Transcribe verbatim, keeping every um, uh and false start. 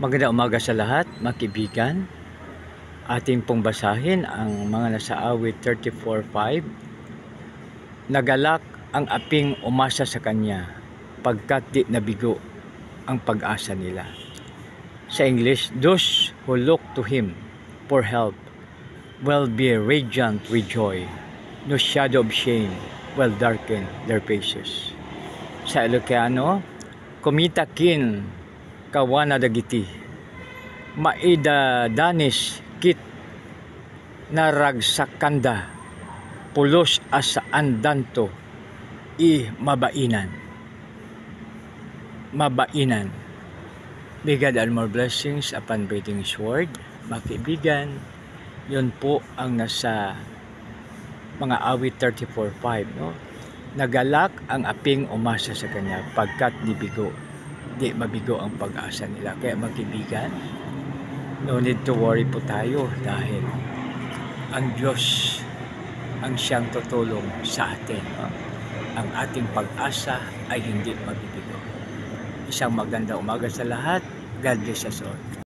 Magandang umaga sa lahat, mga kaibigan. Ating pong basahin ang mga nasa awit thirty-four five. Nagalak ang aping umasa sa kanya, pagkat di nabigo ang pag-asa nila. Sa English, those who look to Him for help will be radiant with joy. No shadow of shame will darken their faces. Sa Ilocano, kumita kin kawana dagiti maida danis kit naragsakanda pulos asa andanto i mabainan mabainan may God and more blessings upon reading His word. Mga kaibigan, yun po ang nasa mga awit thirty-four five, no? Nagalak ang aping umasa sa kanya, pagkat di bigo di mabigo ang pag-asa nila. Kaya mga kaibigan, no need to worry po tayo, dahil ang Diyos ang siyang tutulong sa atin, no? Ang ating pag-asa ay hindi mabibigo. Isang magandang umaga sa lahat. God bless us all.